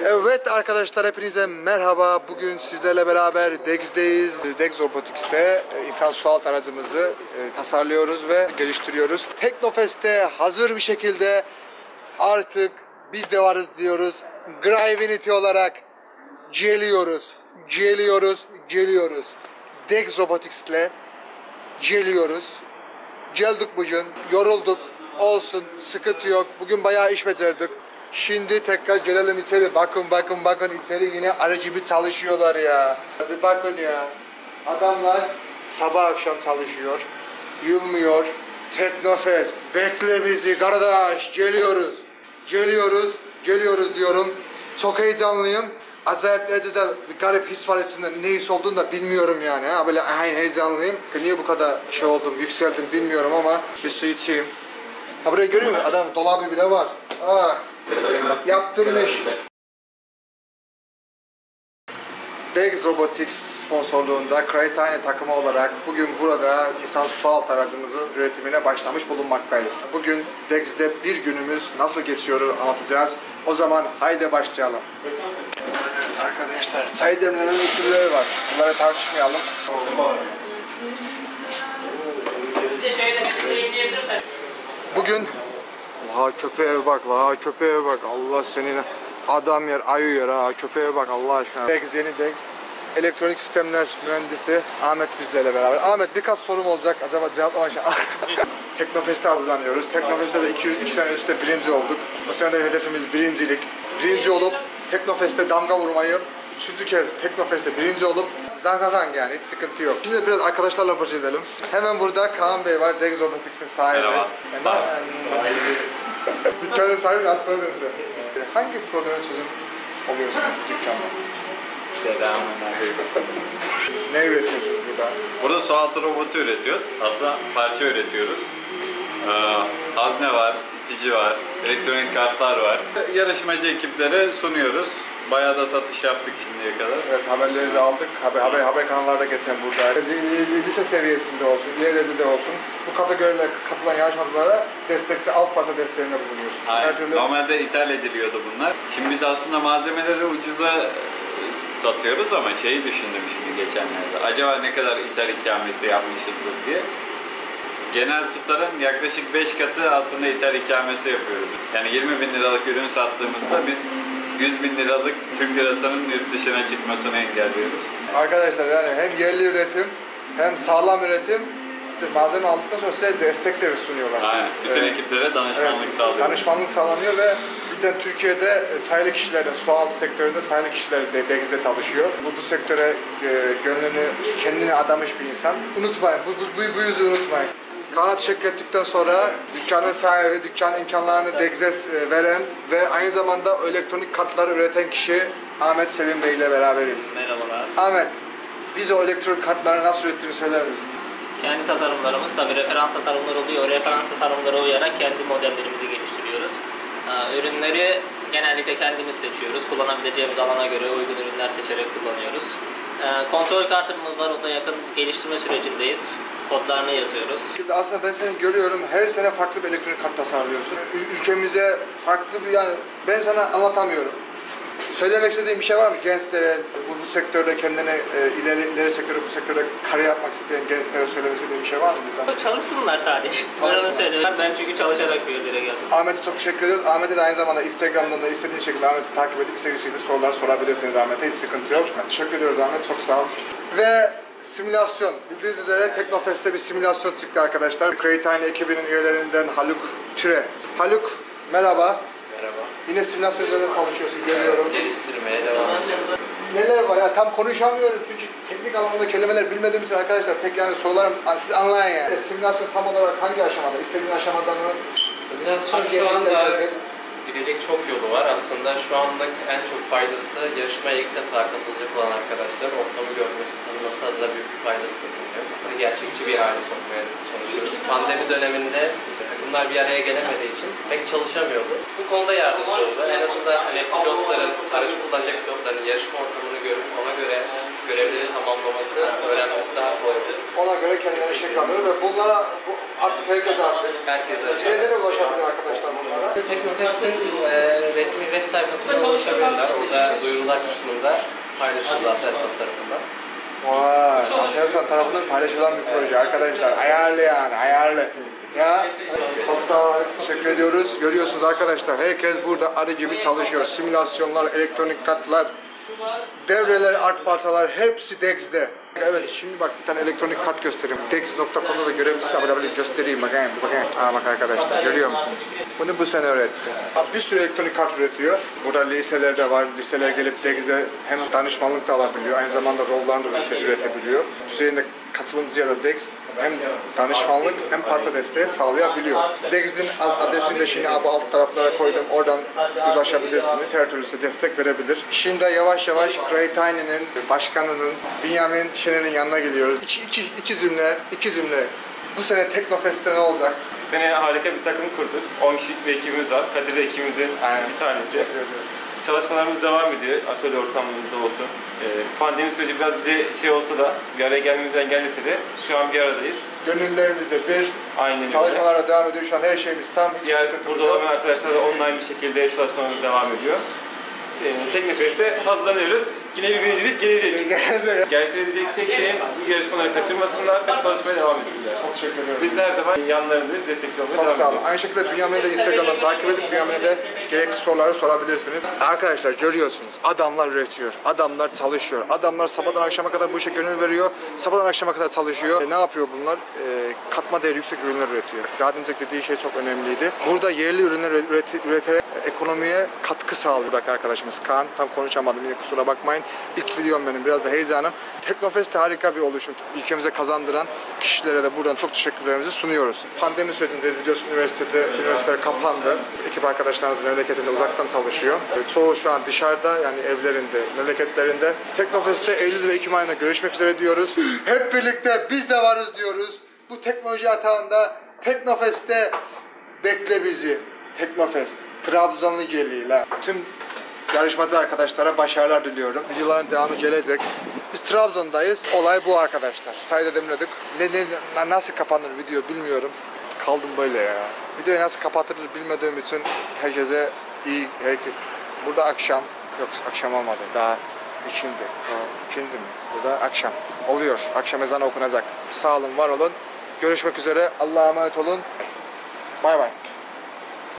Evet arkadaşlar, hepinize merhaba. Bugün sizlerle beraber DEGS'deyiz. DEGS Robotics'te insan sualtı aracımızı tasarlıyoruz ve geliştiriyoruz. Teknofest'te hazır bir şekilde artık biz de varız diyoruz. Gravinity olarak geliyoruz. DEGS Robotics'le geliyoruz. Geldik bugün, yorulduk. Olsun, sıkıntı yok. Bugün bayağı iş becerdik. Şimdi tekrar gelelim içeri. Bakın içeri yine arı gibi çalışıyorlar ya. Hadi bakın ya. Adamlar sabah akşam çalışıyor. Yılmıyor. Teknofest. Bekle bizi kardeş. Geliyoruz diyorum. Çok heyecanlıyım. Acayip derecede bir garip his var içinde. Ne his olduğunu da bilmiyorum yani. Ha, böyle heyecanlıyım. Niye bu kadar yükseldim bilmiyorum ama bir su içeyim. Ha, burayı görüyor musun? Adam dolabı bile var. Ah. Yaptırmış. DEGS Robotics sponsorluğunda Craytine takımı olarak bugün burada insan sualtı aracımızın üretimine başlamış bulunmaktayız. Bugün DEGS'de bir günümüz nasıl geçiyor anlatacağız. O zaman haydi başlayalım. Arkadaşlar, çay demlenen usulleri var. Bunları tartışmayalım. Bugün köpeğe bak Allah senin adam yer ayı yer ha, köpeğe bak Allah aşkına. DEGS, yeni DEGS elektronik sistemler mühendisi Ahmet bizlerle beraber. Ahmet, birkaç sorum olacak, acaba cevaplama Teknofest'e hazırlanıyoruz. Teknofest'te de 2 sene üstte birinci olduk. Bu sene de hedefimiz birincilik. Birinci olup Teknofest'te damga vurmayı, 3. kez Teknofest'te birinci olup zan yani, hiç sıkıntı yok. Şimdi biraz arkadaşlarla röportaj edelim. Hemen burada Kaan Bey var, DEGS Robotics'in sahibi. Merhaba. Dükkanın sahibi aslına döneceğim. Hangi probleme çözüm oluyorsun dükkanda? Ne üretiyorsunuz burada? Burada sualtı robotu üretiyoruz. Aslında parça üretiyoruz. Hazne var, itici var, elektronik kartlar var. Yarışmacı ekiplere sunuyoruz. Bayağı da satış yaptık şimdiye kadar. Evet, haberleri de aldık. Haber kanallarda geçen burada. Lise seviyesinde olsun, ilerilerde de olsun. Bu kategorilere katılan yarışmacılara destekte, alt parça desteğinde bulunuyorsun. Aynen. Normalde ithal ediliyordu bunlar. Şimdi biz aslında malzemeleri ucuza satıyoruz ama şeyi düşündüm şimdi geçenlerde. Acaba ne kadar ithal ikamesi yapmışızdır diye. Genel tutarın yaklaşık 5 katı aslında ithal ikamesi yapıyoruz. Yani 20.000 liralık ürün sattığımızda biz 100.000 liralık Türk lirasının yurt dışına çıkmasını engelliyoruz. Arkadaşlar, yani hem yerli üretim hem sağlam üretim, malzeme aldıktan sonra size destekleri sunuyorlar. Aynen. Bütün ekiplere danışmanlık sağlıyor. Danışmanlık sağlanıyor ve cidden Türkiye'de sayılı kişilerden, sualtı sektöründe sayılı kişiler de DEGS'de çalışıyor. Bu sektöre gönlünü, kendini adamış bir insan. Unutmayın, bu yüzü unutmayın. Kaan'a teşekkür ettikten sonra dükkanın sahibi, dükkanın imkanlarını DEGS'e veren ve aynı zamanda elektronik kartları üreten kişi Ahmet Selim Bey ile beraberiz. Merhabalar. Ahmet, biz o elektronik kartları nasıl ürettiğini söyler misin? Kendi tasarımlarımız, tabii referans tasarımları oluyor. Referans tasarımlara uyarak kendi modellerimizi geliştiriyoruz. Ürünleri genellikle kendimiz seçiyoruz. Kullanabileceğimiz alana göre uygun ürünler seçerek kullanıyoruz. Kontrol kartımız var, o da yakın geliştirme sürecindeyiz. Kodlarını yazıyoruz. Aslında ben seni görüyorum, her sene farklı bir elektronik kart tasarlıyorsun. Ülkemize farklı bir, yani ben sana anlatamıyorum. Söylemek istediğin bir şey var mı gençlere, bu sektörde kendine ileri sektörde, bu sektörde kariyer yapmak isteyen gençlere söylemek istediğin bir şey var mı? Çalışsınlar sadece. Ben onu söylüyorum. Ben çünkü çalışarak bir yerlere geldim. Ahmet'e çok teşekkür ediyoruz. Ahmet'e de aynı zamanda Instagram'dan da istediğiniz şekilde Ahmet'i takip edip istediğiniz şekilde sorular sorabilirsiniz Ahmet'e. Hiç sıkıntı yok. Teşekkür ediyoruz Ahmet. Çok sağ ol. Ve simülasyon. Bildiğiniz üzere Teknofest'te bir simülasyon çıktı arkadaşlar. Craytine ekibinin üyelerinden Haluk Türe. Haluk, merhaba. Merhaba. Yine simülasyon üzerinde çalışıyorsun, görüyorum. Geliştirmeye devam ediyoruz. Neler var ya, tam konuşamıyorum çünkü teknik anlamda kelimeler bilmediğim için arkadaşlar pek yani sorularım, siz anlayın yani. Simülasyon tam olarak hangi aşamada? İstediğin aşamada mı? Simülasyon şu anda gidecek çok yolu var. Aslında şu anda en çok faydası yarışmaya ilk defa katılacak olan arkadaşlar ortamı görmesi, tanıması adına büyük bir faydası da bulunuyor. Gerçekçi bir hale sokmaya çalışıyoruz. Pandemi döneminde takımlar bir araya gelemediği için pek çalışamıyordu. Bu konuda yardımcı oldu. En azından hani pilotların, aracı kullanacak pilotların yarışma ortamını görüp ona göre görevleri tamamlaması, öğrenmesi daha kolay olur. Ona göre kendileri şekil alıyor ve bunlara artık herkes artık. Herkese açık. Nereye ulaşabiliyor arkadaşlar bunlara? Teknofest'in resmi web sayfasına ulaşabilirler. Orada duyurular kısmında paylaşıldı Aselsan tarafından. Vay, Aselsan tarafından paylaşılan bir proje arkadaşlar. Ayarlı yani, ayarlı. Ya, çok sağ olun, teşekkür ediyoruz. Görüyorsunuz arkadaşlar, herkes burada arı gibi çalışıyor. Simülasyonlar, elektronik kartlar, devreler, art parçalar hepsi DEX'de. Evet, şimdi bak bir tane elektronik kart göstereyim. Dex.com'da da görebilirsiniz. Böyle göstereyim, bakayım. Bak arkadaşlar, görüyor musunuz? Bunu bu sene öğretti. Bir sürü elektronik kart üretiyor. Burada liselerde var. Liseler gelip DEX'de hem danışmanlık da alabiliyor, aynı zamanda rollarını da üretebiliyor. Düzeyinde katılımcıya da DEX hem danışmanlık hem parça desteği sağlayabiliyor. DEX'in adresini de şimdi alt taraflara koydum. Oradan ulaşabilirsiniz. Her türlüsü destek verebilir. Şimdi yavaş yavaş Craytiny'nin başkanının Benjamin Şenel'in yanına gidiyoruz. İki cümle. Bu sene Teknofest'te ne olacak? Bu sene harika bir takım kurduk. 10 kişilik bir ekibimiz var. Kadir de ekibimizin bir tanesi. Çalışmalarımız devam ediyor. Atölye ortamımızda olsun. Pandemi süreci biraz bize olsa da bir araya gelmemizi engellese de şu an bir aradayız. Gönüllerimizde bir Aynen çalışmalara devam ediyor. Şu an her şeyimiz tam. Hiç diğer sıkıntımız burada yok. olan arkadaşlarla online bir şekilde çalışmalarımız devam ediyor. Teknofest'e hazırlanıyoruz. Yine bir birincilik gelecek. Gerçekleşecek tek şey bu yarışmaları kaçırmasınlar, çalışmaya devam etsinler. Çok teşekkür ediyorum. Biz her zaman yanlarındayız, destekçi olmaya Çok devam sağ olun. edeceğiz. Aynı şekilde Benjamin'i de Instagram'dan takip edip Benjamin'e de gerekli soruları sorabilirsiniz. Arkadaşlar görüyorsunuz. Adamlar üretiyor. Adamlar çalışıyor. Adamlar sabahdan akşama kadar bu işe gönül veriyor. Sabahdan akşama kadar çalışıyor. Ne yapıyor bunlar? Katma değeri yüksek ürünler üretiyor. Daha önce dediği şey çok önemliydi. Burada yerli ürünler üreterek ekonomiye katkı sağlıyor arkadaşımız Kaan. Tam konuşamadım yine kusura bakmayın. İlk videom benim. Biraz da heyecanım. Teknofest harika bir oluşum. Ülkemize kazandıran kişilere de buradan çok teşekkürlerimizi sunuyoruz. Pandemi sürecinde biliyorsun üniversiteler kapandı. Ekip arkadaşlarımız memleketinde uzaktan çalışıyor. Çoğu şu an dışarıda yani evlerinde, memleketlerinde. Teknofest'te Eylül ve Ekim ayında görüşmek üzere diyoruz. Hep birlikte biz de varız diyoruz. Bu teknoloji atağında Teknofest'te bekle bizi. Teknofest. Trabzonlu geliyle. Tüm yarışmacı arkadaşlara başarılar diliyorum. Videoların devamı gelecek. Biz Trabzon'dayız. Olay bu arkadaşlar. Çayda demledik. Nasıl kapanır video bilmiyorum. Kaldım böyle ya. Videoyu nasıl kapatılır bilmediğim için herkese iyi. Burada akşam. Yok akşam olmadı. Daha ikindi. İkindi mi? Burada akşam. Oluyor. Akşam ezanı okunacak. Sağ olun, var olun. Görüşmek üzere. Allah'a emanet olun. Bay bay.